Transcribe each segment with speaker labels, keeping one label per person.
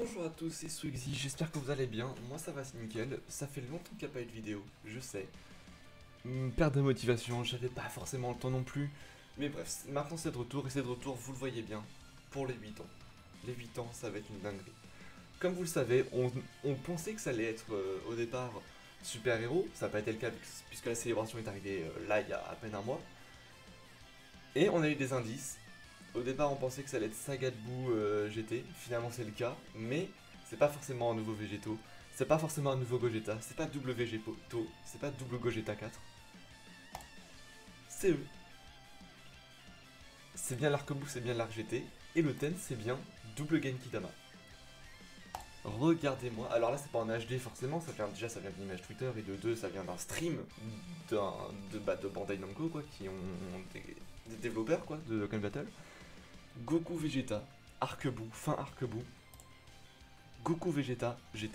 Speaker 1: Bonjour à tous, c'est Swixy, j'espère que vous allez bien. Moi ça va, c'est nickel. Ça fait longtemps qu'il n'y a pas eu de vidéo, je sais. Perte de motivation, j'avais pas forcément le temps non plus. Mais bref, maintenant c'est de retour, et c'est de retour, vous le voyez bien, pour les 8 ans. Les 8 ans, ça va être une dinguerie. Comme vous le savez, on pensait que ça allait être au départ super-héros. Ça n'a pas été le cas puisque la célébration est arrivée là il y a à peine un mois. Et on a eu des indices. Au départ, on pensait que ça allait être Saga de Boue GT, finalement c'est le cas, mais c'est pas forcément un nouveau Végéto, c'est pas forcément un nouveau Gogeta, c'est pas double Végéto, c'est pas double Gogeta 4. C'est eux. C'est bien l'Arc-Boue, c'est bien l'Arc GT, et le Ten c'est bien double Genki Dama. Regardez-moi, alors là c'est pas en HD forcément, déjà ça vient d'une image Twitter, et de deux ça vient d'un stream de Bandai Namco quoi, qui ont des développeurs quoi, de Dokkan Battle. Goku Vegeta, Arc-Boue, fin Arc-Boue, Goku Vegeta, GT.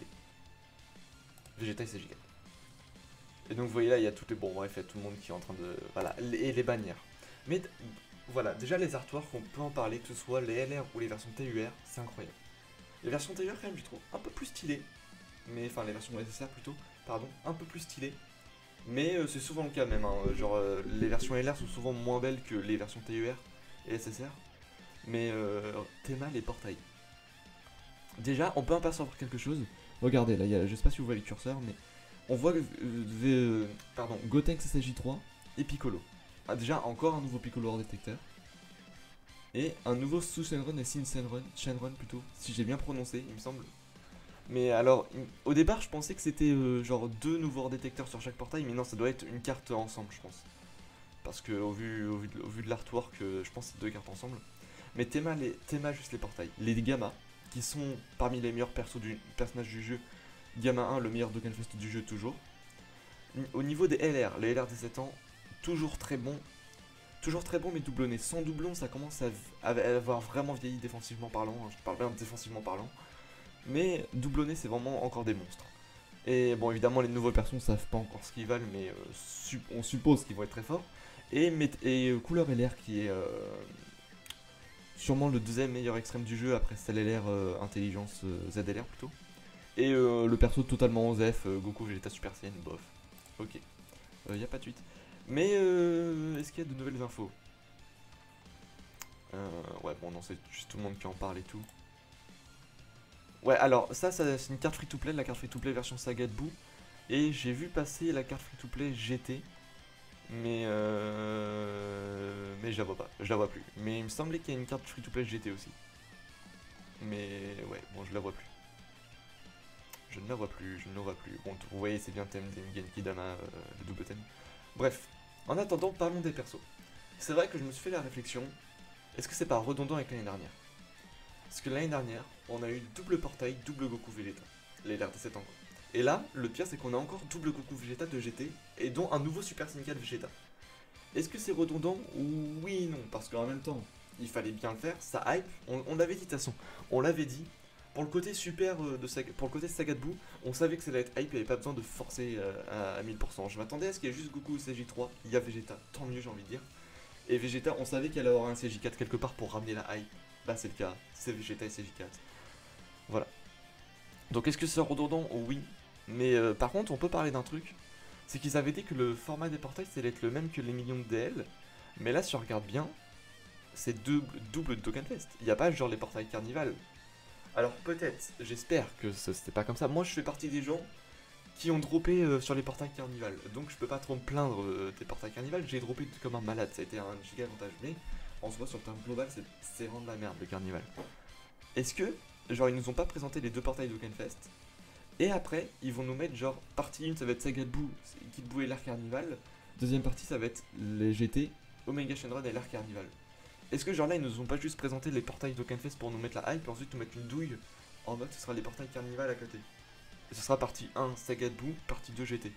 Speaker 1: Vegeta et CJ4. Et donc vous voyez là, il y a tout les... Bon bref, il y a tout le monde qui est en train de... Voilà, et les bannières. Mais voilà, déjà les artworks, on peut en parler, que ce soit les LR ou les versions TUR, c'est incroyable. Les versions TUR quand même, je trouve un peu plus stylées. Mais enfin, les versions SSR plutôt, pardon, un peu plus stylées. Mais c'est souvent le cas même, hein. Genre les versions LR sont souvent moins belles que les versions TUR et SSR. Mais Théma les portails. Déjà, on peut apercevoir quelque chose. Regardez, là, je sais pas si vous voyez le curseur, mais on voit Gotenks SSJ3 et Piccolo. Ah, déjà, encore un nouveau Piccolo hors détecteur. Et un nouveau Su Shenron et Shenron plutôt, si j'ai bien prononcé, il me semble. Mais alors, au départ, je pensais que c'était genre deux nouveaux hors détecteurs sur chaque portail, mais non, ça doit être une carte ensemble, je pense. Parce que au vu de l'artwork, je pense que c'est deux cartes ensemble. Mais Théma juste les portails. Les Gamma, qui sont parmi les meilleurs personnages du jeu. Gamma 1, le meilleur Dokkan Fest du jeu toujours. Au niveau des LR, les LR des 7 ans, toujours très bon. Toujours très bon mais doublonné. Sans doublon, ça commence à avoir vraiment vieilli défensivement parlant. Je parle bien défensivement parlant. Mais doublonné, c'est vraiment encore des monstres. Et bon, évidemment, les nouveaux persos ne savent pas encore ce qu'ils valent, mais on suppose qu'ils vont être très forts. Et couleur LR qui est sûrement le deuxième meilleur extrême du jeu après CellLR Intelligence ZLR plutôt. Et le perso totalement OZEF, Goku Vegeta Super Saiyan, bof. Ok, y a pas de suite. Mais est-ce qu'il y a de nouvelles infos? Ouais, bon, non, c'est juste tout le monde qui en parle et tout. Ouais, alors ça c'est une carte free-to-play, la carte free-to-play version Saga de Boue. Et j'ai vu passer la carte free-to-play GT. Mais je la vois pas, je la vois plus. Mais il me semblait qu'il y a une carte free-to-play GT aussi. Mais ouais, bon, je la vois plus. Je ne la vois plus, je ne la vois plus. Bon, vous voyez, c'est bien thème des Genki Dama, le double thème. Bref, en attendant, parlons des persos. C'est vrai que je me suis fait la réflexion, est-ce que c'est pas redondant avec l'année dernière? Parce que l'année dernière, on a eu double portail, double Goku Vegeta. Les LR17 ans. Et là, le pire, c'est qu'on a encore double Goku Vegeta de GT, et dont un nouveau Super Syndical Vegeta. Est-ce que c'est redondant? Oui et non, parce qu'en même temps, il fallait bien le faire, ça hype, on l'avait dit de toute façon, on l'avait dit, pour le côté super pour le côté Saga de Boue, on savait que ça allait être hype, il n'y avait pas besoin de forcer à 1000%. Je m'attendais à ce qu'il y ait juste Goku CJ3, il y a Vegeta, tant mieux j'ai envie de dire. Et Vegeta, on savait qu'il allait avoir un CJ4 quelque part pour ramener la hype. Bah c'est le cas, c'est Vegeta et CJ4. Voilà. Donc est-ce que c'est redondant? Oui. Mais par contre, on peut parler d'un truc. C'est qu'ils avaient dit que le format des portails, ça allait être le même que les millions de DL. Mais là, si on regarde bien, c'est double Dokkan Fest. Il n'y a pas genre les portails Carnival. Alors peut-être, j'espère que c'était pas comme ça. Moi, je fais partie des gens qui ont droppé sur les portails Carnival. Donc je peux pas trop me plaindre des portails Carnival. J'ai droppé comme un malade, ça a été un giga avantage. Mais en soi, sur le terme global, c'est vraiment de la merde le Carnival. Est-ce que, genre, ils nous ont pas présenté les deux portails Dokkan Fest? Et après, ils vont nous mettre genre, partie 1 ça va être Saga de Boue, Kid Buu et l'Arc Carnival. Deuxième partie ça va être les GT, Omega Shenron et l'Arc Carnival. Est-ce que genre là ils nous ont pas juste présenté les portails Dokkan Fest pour nous mettre la hype et ensuite nous mettre une douille en mode ce sera les portails Carnival à côté? Et ce sera partie 1 Saga de Boue, partie 2 GT.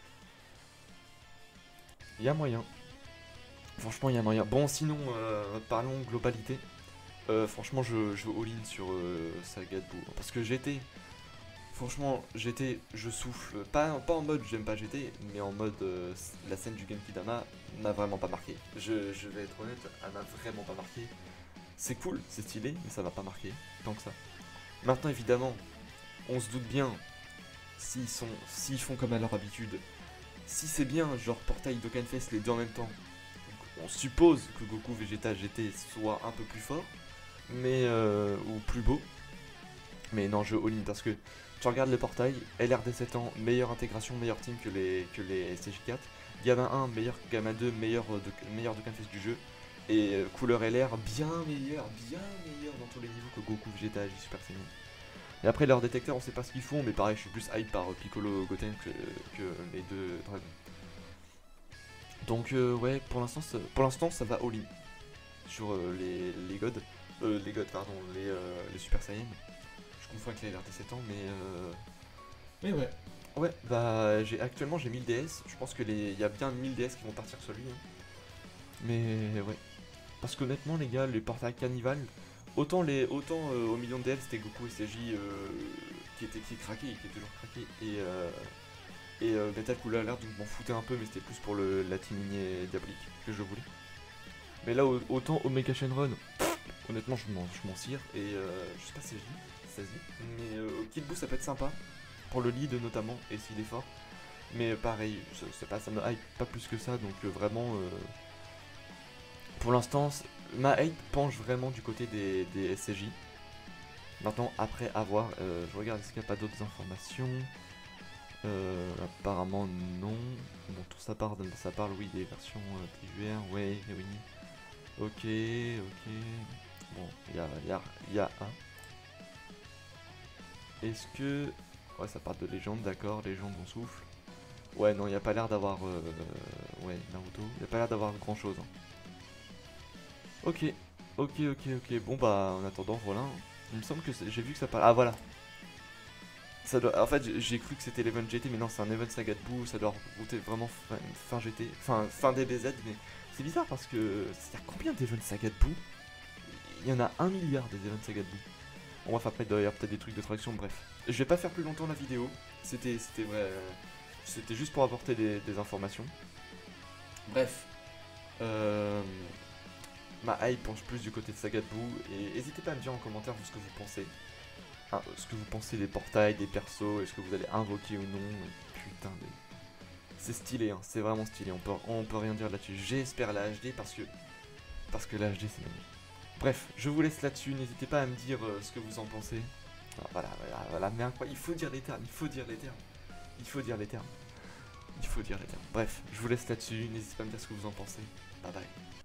Speaker 1: Il y a moyen. Franchement il y a moyen. Bon sinon parlons globalité. Franchement je all-in sur Saga de Boue. Parce que GT... Franchement, GT, je souffle, pas en mode j'aime pas GT, mais en mode la scène du Genki Dama m'a vraiment pas marqué. Je vais être honnête, elle m'a vraiment pas marqué. C'est cool, c'est stylé, mais ça m'a pas marqué, tant que ça. Maintenant, évidemment, on se doute bien, s'ils font comme à leur habitude, si c'est bien, genre Portail Dokkanfest les deux en même temps, on suppose que Goku Vegeta GT soit un peu plus fort, mais ou plus beau. Mais non, je all-in parce que tu regardes le portail, LRD 7 ans, meilleure intégration, meilleur team que les SCJ4. Gamma 1, meilleur Gamma 2, meilleur de Canfest du jeu. Et couleur LR, bien meilleur dans tous les niveaux que Goku, Vegeta, J Super Saiyan. Et après, leurs détecteurs, on sait pas ce qu'ils font, mais pareil, je suis plus hype par Piccolo Goten que les deux dragons. Donc, ouais, pour l'instant, ça va all-in sur les gods. Les gods, pardon, les Super Saiyan. Je confonds avec les LRT 7 ans, mais ouais. Ouais, bah actuellement j'ai 1000 DS. Je pense que il y a bien 1000 DS qui vont partir sur lui. Hein. Mais ouais. Parce qu'honnêtement, les gars, les portails Carnival, autant au million de DL c'était Goku et CJ qui craquait, qui est toujours craqué. Et Metal Cool Alert, donc je m'en foutais un peu, mais c'était plus pour la team lignée diabolique que je voulais. Mais là, autant Omega Shenron, honnêtement, je m'en cire. Et je sais pas CJ. Mais Kid Buu ça peut être sympa pour le lead notamment et s'il est fort, mais pareil ça me hype pas plus que ça, donc vraiment pour l'instant ma hype penche vraiment du côté des SCJ. Maintenant après avoir je regarde est-ce qu'il n'y a pas d'autres informations. Apparemment non. Bon, tout ça parle oui des versions PVR, ouais oui. Ok. Bon, il y a un. Est-ce que... Ouais, ça part de légende, d'accord, légende, on souffle. Ouais, non, il n'y a pas l'air d'avoir... Ouais, Naruto, il n'y a pas l'air d'avoir grand-chose. Hein. Ok, bon bah, en attendant, voilà. Il me semble que j'ai vu que ça parle... Ah, voilà. Ça doit... En fait, j'ai cru que c'était l'event GT, mais non, c'est un event Saga de Buu, ça doit router vraiment fin GT, enfin, fin DBZ, mais c'est bizarre parce que... Il y a combien d'events Saga de Buu? Il y en a 1 milliard des events Saga de Buu. Bon, bref, après, d'ailleurs, peut-être des trucs de traduction, bref. Je vais pas faire plus longtemps la vidéo. C'était vrai. C'était juste pour apporter des informations. Bref. Ma hype penche plus du côté de Saga de Buu. Et n'hésitez pas à me dire en commentaire ce que vous pensez. Enfin, ce que vous pensez des portails, des persos, est-ce que vous allez invoquer ou non. Putain, c'est stylé, hein, c'est vraiment stylé. On peut rien dire là-dessus. J'espère la HD parce que la HD c'est magnifique. Bref, je vous laisse là-dessus, n'hésitez pas à me dire ce que vous en pensez. Ah, voilà, mais il faut dire les termes. Bref, je vous laisse là-dessus, n'hésitez pas à me dire ce que vous en pensez. Bye bye.